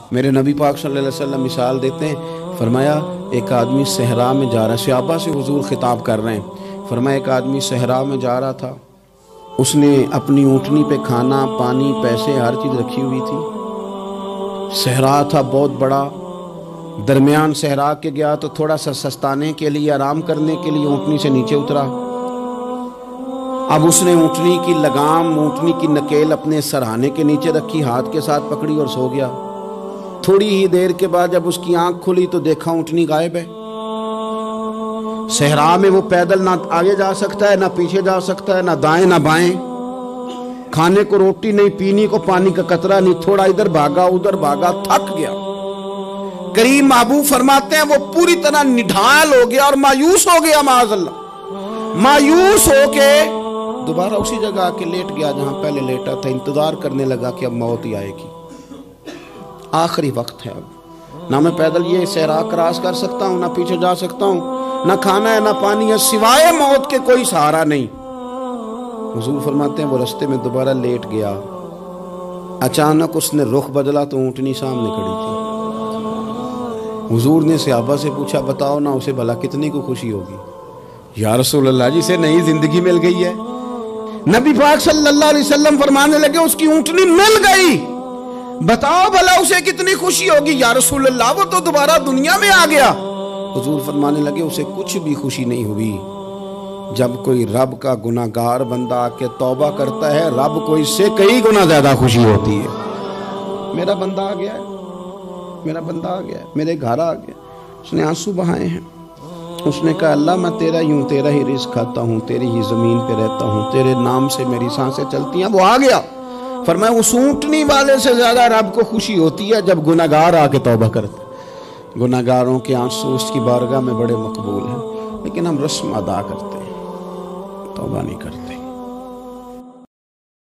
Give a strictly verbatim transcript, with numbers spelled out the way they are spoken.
میرے نبی پاک صلی اللہ علیہ وسلم مثال دیتے ہیں، فرمایا ایک آدمی صحرا میں جا رہا ہے، صحابہ سے حضور خطاب کر رہے ہیں، فرمایا ایک آدمی صحرا میں جا رہا تھا، اس نے اپنی اونٹنی پہ کھانا پانی پیسے ہر چیز رکھی ہوئی تھی، صحرا تھا بہت بڑا، درمیان صحرا کے گیا تو تھوڑا سا سستانے کے لیے آرام کرنے کے لیے اونٹنی سے نیچے اترا، اب اس نے اونٹنی کی لگام اونٹنی کی نکیل اپنے سرہانے کے نیچے رکھی، ہاتھ کے ساتھ پکڑی اور سو گیا۔ تھوڑی ہی دیر کے بعد جب اس کی آنکھ کھلی تو دیکھا اونٹنی غائب ہے۔ صحرا میں وہ پیدل نہ آگے جا سکتا ہے نہ پیچھے جا سکتا ہے، نہ دائیں نہ بائیں، کھانے کو روٹی نہیں، پینے کو پانی کا قطرہ نہیں، تھوڑا ادھر بھاگا ادھر بھاگا، تھک گیا۔ کریم محبوب فرماتے ہیں وہ پوری طرح نڈھال ہو گیا اور مایوس ہو گیا، معاذ اللہ، مایوس ہو کے دوبارہ اسی جگہ آ کے لیٹ گیا جہاں پہلے لیٹا تھا، انتظار کرنے لگا کہ اب موت ہی آئے گی، آخری وقت ہے، اب نہ میں پیدل یہ صحرا کراس کر سکتا ہوں، نہ پیچھے جا سکتا ہوں، نہ کھانا ہے نہ پانی ہے، سوائے موت کے کوئی سہارا نہیں۔ حضور فرماتے ہیں وہ رستے میں دوبارہ لیٹ گیا، اچانک اس نے رخ بدلا تو اونٹنی سامنے کھڑی تھی۔ حضور نے صحابہ سے پوچھا بتاؤ نا اسے بھلا کتنی کو خوشی ہوگی؟ یا رسول اللہ جسے نئی زندگی مل گئی ہے۔ نبی پاک صلی اللہ علیہ وسلم فرمانے لگے اس کی اونٹنی مل گئی، بتاؤ بھلا اسے کتنی خوشی ہوگی؟ یا رسول اللہ وہ تو دوبارہ دنیا میں آ گیا۔ حضور فرمانے لگے اسے کچھ بھی خوشی نہیں ہوئی۔ جب کوئی رب کا گناہ گار بندہ آ کے توبہ کرتا ہے، رب کو اس سے کئی گنا زیادہ خوشی ہوتی ہے۔ میرا بندہ آ گیا ہے، میرا بندہ آ گیا ہے، میرے گھر آ گیا۔ اس نے آنسو بہائے ہیں، اس نے کہا اللہ میں تیرا ہی ہوں، تیرا ہی رزق کھاتا ہوں، تیری ہی زمین پہ رہتا ہوں، تیرے نام سے میری سانسیں چلتی ہیں۔ وہ آ گیا۔ فرمایا اس اونٹنی والے سے زیادہ رب کو خوشی ہوتی ہے جب گناہگار آ کے توبہ کرتا۔ گناہگاروں کے آنسو اس کی بارگاہ میں بڑے مقبول ہیں، لیکن ہم رسم ادا کرتے ہیں، توبہ نہیں کرتے۔